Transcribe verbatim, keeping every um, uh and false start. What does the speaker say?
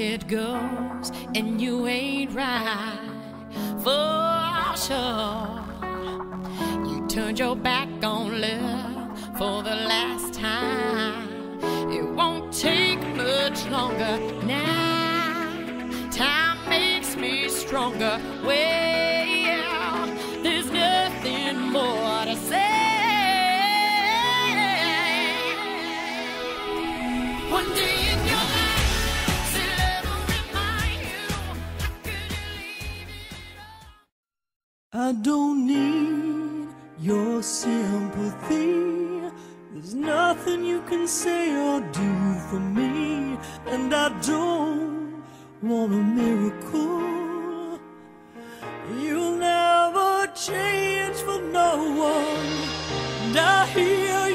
it goes, and you ain't right for sure. You turned your back on love for the last time. It won't take much longer now. Time makes me stronger. Well, there's nothing more to say. One day in your life, still ever remind you, how could you leave it all? I don't need your sympathy. There's nothing you can say or do for me, and I don't want a miracle. You'll never change for no one, and I hear